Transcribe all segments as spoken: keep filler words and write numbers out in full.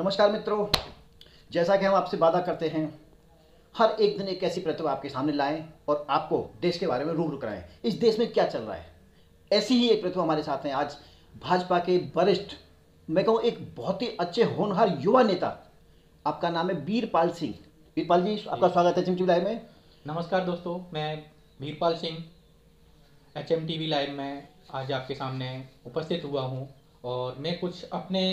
नमस्कार मित्रों, जैसा कि हम आपसे वादा करते हैं हर एक दिन एक ऐसी प्रतिभा आपके सामने लाएं और आपको देश के बारे में रूबरू कराएं। इस देश में क्या चल रहा है, ऐसी ही एक प्रतिभा हमारे साथ हैं आज। भाजपा के वरिष्ठ, मैं कहूँ एक बहुत ही अच्छे होनहार युवा नेता, आपका नाम है वीरपाल सिंह। वीरपाल जी, आपका स्वागत है H M T V live में। नमस्कार दोस्तों, मैं Veerpal Singh H M T V live में आज आपके सामने उपस्थित हुआ हूं और मैं कुछ अपने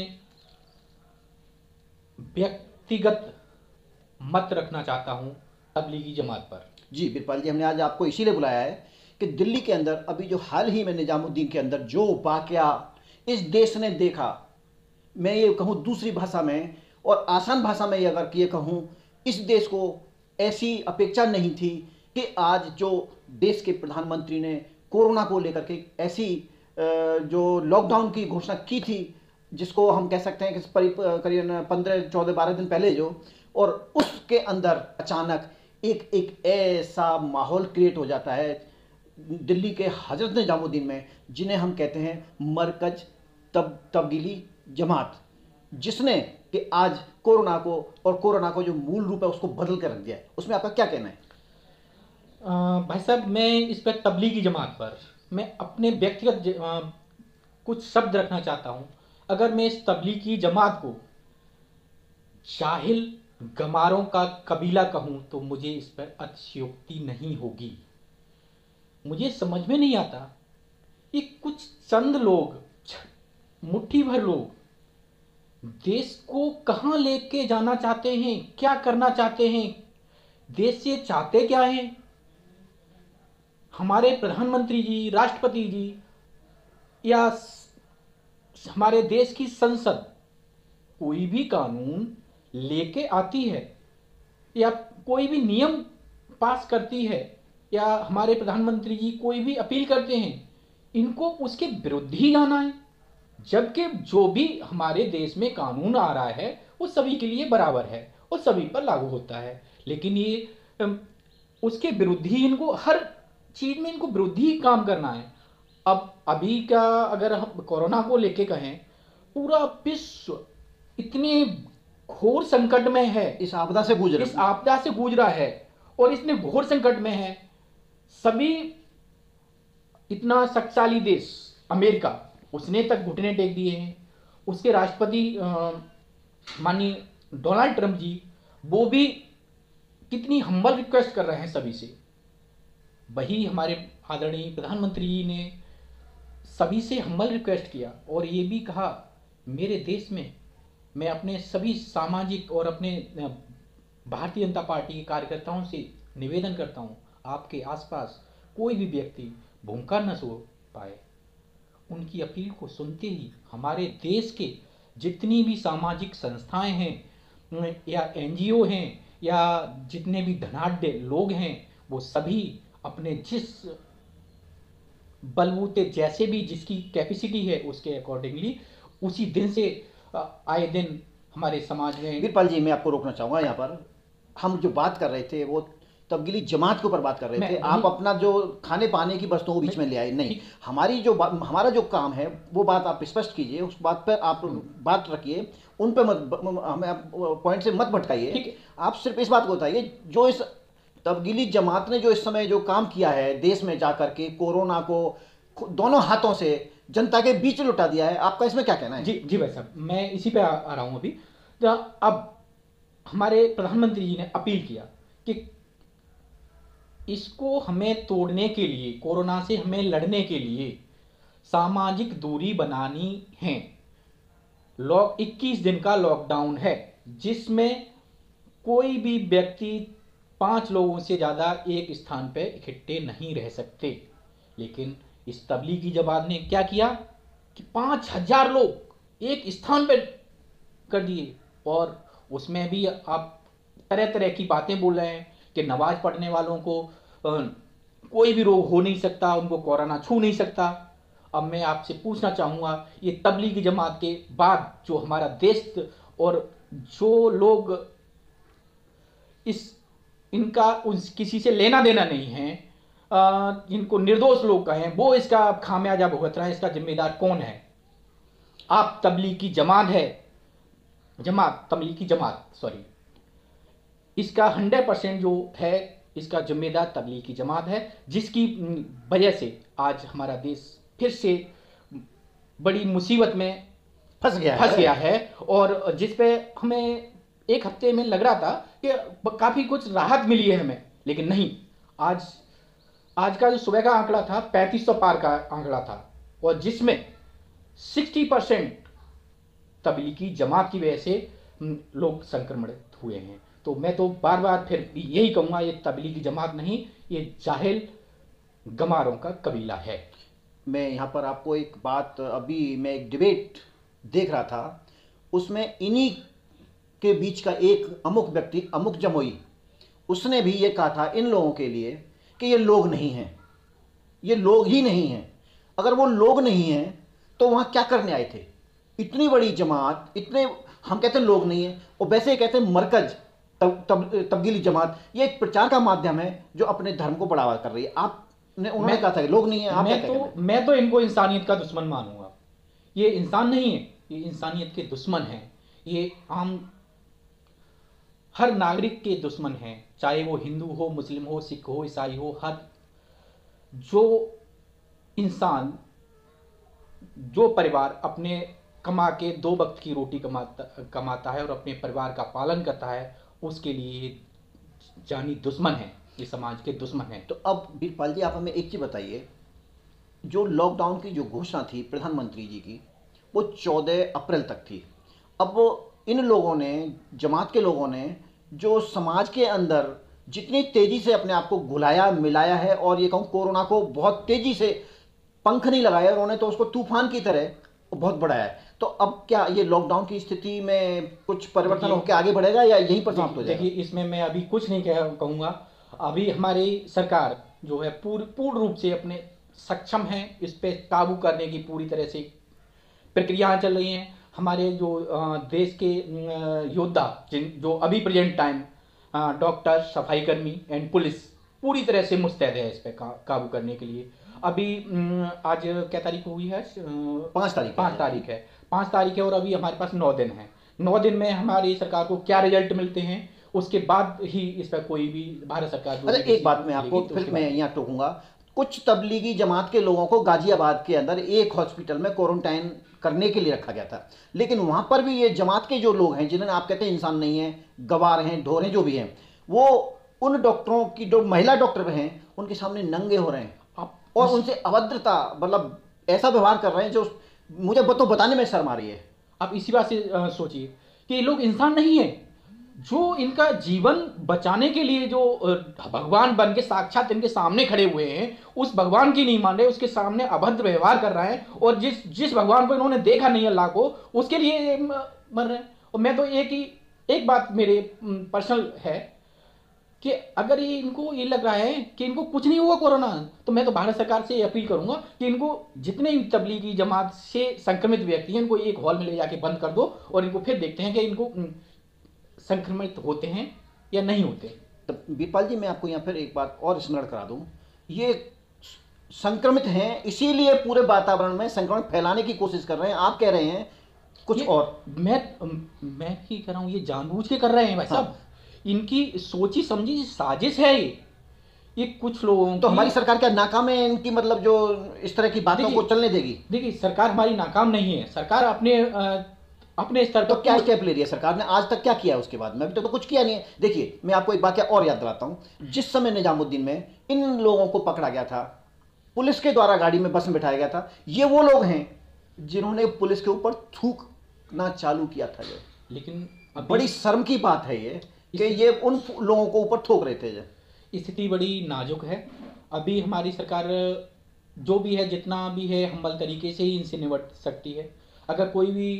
व्यक्तिगत मत रखना चाहता हूं तबलीगी जमात पर। जी वीरपाल जी, हमने आज आपको इसीलिए बुलाया है कि दिल्ली के अंदर अभी जो हाल ही में निजामुद्दीन के अंदर जो वाकया इस देश ने देखा, मैं ये कहूँ दूसरी भाषा में और आसान भाषा में ये अगर ये कहूँ, इस देश को ऐसी अपेक्षा नहीं थी कि आज जो देश के प्रधानमंत्री ने कोरोना को लेकर के ऐसी जो लॉकडाउन की घोषणा की थी, जिसको हम कह सकते हैं कि करीबन पंद्रह चौदह बारह दिन पहले जो, और उसके अंदर अचानक एक एक ऐसा माहौल क्रिएट हो जाता है दिल्ली के हजरत निजामुद्दीन में, जिन्हें हम कहते हैं मरकज तब तब्दीली जमात, जिसने कि आज कोरोना को और कोरोना को जो मूल रूप है उसको बदल कर रख दिया है। उसमें आपका क्या कहना है? आ, भाई साहब, मैं इस पर तबलीगी जमात पर मैं अपने व्यक्तिगत आ, कुछ शब्द रखना चाहता हूं। अगर मैं इस तबलीगी जमात को जाहिल गमारों का कबीला कहूं तो मुझे इस पर अतिशयोक्ति नहीं होगी। मुझे समझ में नहीं आता ये कुछ चंद लोग, मुट्ठी भर लोग देश को कहां लेके जाना चाहते हैं, क्या करना चाहते हैं, देश से चाहते क्या हैं। हमारे प्रधानमंत्री जी, राष्ट्रपति जी या हमारे देश की संसद कोई भी कानून लेके आती है या कोई भी नियम पास करती है या हमारे प्रधानमंत्री जी कोई भी अपील करते हैं, इनको उसके विरुद्ध ही जाना है। जबकि जो भी हमारे देश में कानून आ रहा है वो सभी के लिए बराबर है और सभी पर लागू होता है, लेकिन ये उसके विरुद्ध ही, इनको हर चीज में इनको विरुद्ध ही काम करना है। अब अभी का अगर हम कोरोना को लेके कहें, पूरा विश्व इतने घोर संकट में है, इस आपदा से गुजर इस आपदा से गुजर रहा है और इसने घोर संकट में है। सभी इतना शक्तिशाली देश अमेरिका, उसने तक घुटने टेक दिए हैं। उसके राष्ट्रपति माननीय डोनाल्ड ट्रंप जी, वो भी कितनी हम्बल रिक्वेस्ट कर रहे हैं सभी से। वही हमारे आदरणीय प्रधानमंत्री जी ने सभी से हम्बल रिक्वेस्ट किया और ये भी कहा, मेरे देश में मैं अपने सभी सामाजिक और अपने भारतीय जनता पार्टी के कार्यकर्ताओं से निवेदन करता हूं, आपके आसपास कोई भी व्यक्ति भूखा न सो पाए। उनकी अपील को सुनते ही हमारे देश के जितनी भी सामाजिक संस्थाएं हैं या एन जी ओ हैं या जितने भी धनाढ्य लोग हैं, वो सभी अपने जिस बलबूते, जैसे भी जिसकी कैपेसिटी है उसके अकॉर्डिंगली उसी दिन से आए दिन हमारे समाज में। वीरपाल जी, मैं आपको रोकना चाहूँगा यहाँ पर। हम जो बात कर रहे थे वो तब्दीली जमात के ऊपर बात कर रहे थे। आप अपना जो खाने पाने की वस्तुओं को बीच में ले आए। नहीं, हमारी जो हमारा जो काम है वो बात आप स्पष्ट कीजिए, उस बात पर आप बात रखिए, उन पर मत, हमें पॉइंट से मत भटकाइए। आप सिर्फ इस बात को बताइए, जो इस तब्दीली जमात ने जो इस समय जो काम किया है देश में जाकर के, कोरोना को दोनों हाथों से जनता के बीच लुटा दिया है, आपका इसमें क्या कहना है? जी जी भाई साहब, मैं इसी पे आ, आ रहा हूं अभी। तो अब हमारे प्रधानमंत्री जी ने अपील किया कि इसको हमें तोड़ने के लिए, कोरोना से हमें लड़ने के लिए सामाजिक दूरी बनानी है। लॉक इक्कीस दिन का लॉकडाउन है, जिसमें कोई भी व्यक्ति पांच लोगों से ज्यादा एक स्थान पर इकट्ठे नहीं रह सकते। लेकिन इस तबलीगी जमात ने क्या किया कि पांच हजार लोग एक स्थान पर कर दिए और उसमें भी आप तरह तरह की बातें बोल रहे हैं कि नमाज पढ़ने वालों को कोई भी रोग हो नहीं सकता, उनको कोरोना छू नहीं सकता। अब मैं आपसे पूछना चाहूंगा, ये तबलीगी जमात के बाद जो हमारा देश और जो लोग इस इनका उस किसी से लेना देना नहीं है, जिनको निर्दोष लोग कहें, वो इसका खामियाजा भुगत रहा है, इसका जिम्मेदार कौन है? आप तबलीगी जमात है, जमात, तबलीगी जमात, सॉरी, इसका हंड्रेड परसेंट जो है इसका जिम्मेदार तबलीगी जमात है, जिसकी वजह से आज हमारा देश फिर से बड़ी मुसीबत में फंस गया फंस है। गया है। और जिस पे हमें एक हफ्ते में लग रहा था कि काफ़ी कुछ राहत मिली है हमें, लेकिन नहीं। आज आज का जो सुबह का आंकड़ा था पैंतीस सौ पार का आंकड़ा था, और जिसमें साठ परसेंट तबलीगी जमात की वजह से लोग संक्रमित हुए हैं। तो मैं तो बार बार फिर यही कहूँगा, ये तबलीगी जमात नहीं, ये जाहिल गमारों का कबीला है। मैं यहाँ पर आपको एक बात, अभी मैं एक डिबेट देख रहा था, उसमें इन्हीं के बीच का एक अमुक व्यक्ति, अमुक जमोई, उसने भी ये कहा था इन लोगों के लिए कि ये लोग नहीं हैं, ये लोग ही नहीं हैं। अगर वो लोग नहीं हैं तो वहाँ क्या करने आए थे? इतनी बड़ी जमात, इतने, हम कहते हैं लोग नहीं हैं, और वैसे ही कहते हैं मरकज तब तब तब्दीली जमात, ये एक प्रचार का माध्यम है जो अपने धर्म को बढ़ावा कर रही है। आपने, उन्होंने कहा था कि लोग नहीं है, आप क्या मैं कहते तो हैं? मैं तो इनको इंसानियत का दुश्मन मानूंगा। ये इंसान नहीं है, ये इंसानियत के दुश्मन हैं। ये आम हर नागरिक के दुश्मन हैं, चाहे वो हिंदू हो, मुस्लिम हो, सिख हो, ईसाई हो। हर जो इंसान, जो परिवार अपने कमा के दो वक्त की रोटी कमाता कमाता है और अपने परिवार का पालन करता है, उसके लिए ये जानी दुश्मन है, ये समाज के दुश्मन हैं। तो अब वीरपाल जी, आप हमें एक चीज़ बताइए, जो लॉकडाउन की जो घोषणा थी प्रधानमंत्री जी की, वो चौदह अप्रैल तक थी। अब इन लोगों ने, जमात के लोगों ने, जो समाज के अंदर जितनी तेज़ी से अपने आप को घुलाया मिलाया है, और ये कहूँ कोरोना को बहुत तेज़ी से पंख नहीं लगाया उन्होंने, तो उसको तूफान की तरह बहुत बढ़ाया है। तो अब क्या ये लॉकडाउन की स्थिति में कुछ परिवर्तन देखिए- होकर आगे बढ़ेगा या यहीं पर समाप्त हो जाएगा? देखिए, इसमें मैं अभी कुछ नहीं कह कहूँगा। अभी हमारी सरकार जो है पूर्ण पूर्ण रूप से अपने सक्षम है इस पे काबू करने की, पूरी तरह से प्रक्रियाएं चल रही हैं। हमारे जो अ, देश के अ, योद्धा, जिन जो अभी प्रेजेंट टाइम डॉक्टर, सफाई कर्मी एंड पुलिस पूरी तरह से मुस्तैद है इस पे का, काबू करने के लिए। अभी अम, आज क्या तारीख हुई है? अ, पाँच तारीख है। पाँच तारीख है पाँच तारीख है और अभी हमारे पास नौ दिन है। नौ दिन में हमारी सरकार को क्या रिजल्ट मिलते हैं, उसके बाद ही इस पर कोई भी भारत सरकार जो अच्छा, भी एक बात मैं आपको लेगी, तो फिर उसके मैं बाद- यहाँ टोकूंगा। कुछ तबलीगी जमात के लोगों को गाजियाबाद के अंदर एक हॉस्पिटल में क्वारंटाइन करने के लिए रखा गया था, लेकिन वहाँ पर भी ये जमात के जो लोग हैं, जिन्हें आप कहते हैं इंसान नहीं है, गवार हैं, ढोर हैं, जो भी हैं, वो उन डॉक्टरों की, जो महिला डॉक्टर हैं, उनके सामने नंगे हो रहे हैं आप और उनसे अभद्रता, मतलब ऐसा व्यवहार कर रहे हैं जो मुझे तो बताने में शर्म आ रही है। आप इसी बात से अ, सोचिए कि ये लोग इंसान नहीं है। जो इनका जीवन बचाने के लिए जो अ, भगवान बन के साक्षात इनके सामने खड़े हुए हैं, उस भगवान की नहीं मान रहे, उसके सामने अभद्र व्यवहार कर रहे हैं, और जिस जिस भगवान को इन्होंने देखा नहीं अल्लाह को, उसके लिए ये म- मर रहे हैं। और मैं तो एक ही एक बात मेरे पर्सनल है कि अगर ये इनको ये लग रहा है कि इनको कुछ नहीं हुआ कोरोना, तो मैं तो भारत सरकार से अपील करूंगा कि इनको जितने भी तबलीगी जमात से संक्रमित व्यक्ति हैं, इनको एक हॉल में ले जाके बंद कर दो, और इनको फिर देखते हैं कि इनको संक्रमित होते हैं या नहीं होते। तो वीरपाल जी, मैं आपको यहाँ पर एक बात और स्मरण करा दूं, ये संक्रमित हैं, इसीलिए पूरे वातावरण में संक्रमण फैलाने की कोशिश कर रहे हैं। आप कह रहे हैं कुछ ये- और। मैं मैं ही कर रहा हूँ, ये जानबूझ के कर रहे हैं भाई हाँ। साहब। इनकी सोची समझी साजिश है ये ये कुछ लोगों तो की। हमारी सरकार क्या नाकाम है इनकी, मतलब जो इस तरह की बातों देखिए- को चलने देगी? देखिए, सरकार हमारी नाकाम नहीं है। सरकार अपने अ, अपने स्तर तो पर क्या स्टेप ले रही है सरकार ने? आज तक क्या किया है उसके बाद में? अभी तक तो कुछ किया नहीं है। देखिए, मैं आपको एक वाकया और याद दिलाता हूँ। जिस समय निजामुद्दीन में इन लोगों को पकड़ा गया था, पुलिस के द्वारा गाड़ी में, बस में बिठाया गया था, ये वो लोग हैं जिन्होंने पुलिस के ऊपर थूकना चालू किया था। ये लेकिन अभी बड़ी शर्म की बात है ये कि ये उन लोगों को ऊपर थूक रहे थे। ये स्थिति बड़ी नाजुक है। अभी हमारी सरकार जो भी है, जितना भी है, हम्बल तरीके से ही इनसे निपट सकती है। अगर कोई भी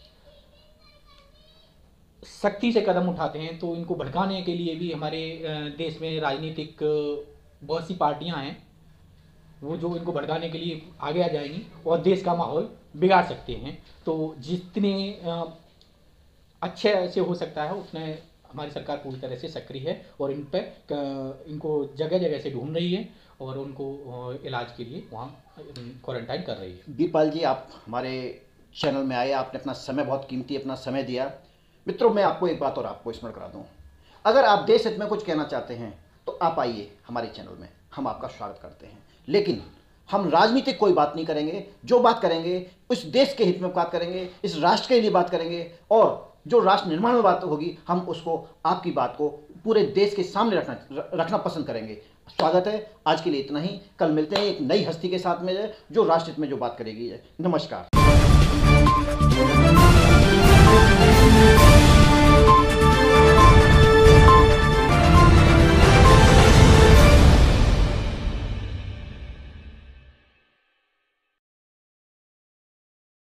सख्ती से कदम उठाते हैं तो इनको भड़काने के लिए भी हमारे अ, देश में राजनीतिक अ, बहुत सी पार्टियां हैं, वो जो इनको भड़काने के लिए आगे आ जाएंगी और देश का माहौल बिगाड़ सकते हैं। तो जितने अ, अच्छे से हो सकता है उतने हमारी सरकार पूरी तरह से सक्रिय है, और इन पे क- इनको जगह जगह से ढूंढ रही है और उनको अ, इलाज के लिए वहाँ क्वारंटाइन कर रही है। वीरपाल जी, आप हमारे चैनल में आए, आपने अपना समय, बहुत कीमती अपना समय दिया। मित्रों, मैं आपको एक बात और आपको स्मरण करा दूं, अगर आप देश हित में कुछ कहना चाहते हैं तो आप आइए हमारे चैनल में, हम आपका स्वागत करते हैं। लेकिन हम राजनीतिक कोई बात नहीं करेंगे। जो बात करेंगे इस देश के हित में बात करेंगे, इस राष्ट्र के लिए बात करेंगे, और जो राष्ट्र निर्माण में बात होगी हम उसको, आपकी बात को पूरे देश के सामने रखना रखना पसंद करेंगे। स्वागत है। आज के लिए इतना ही। कल मिलते हैं एक नई हस्ती के साथ में जो राष्ट्र हित में जो बात करेगी। नमस्कार।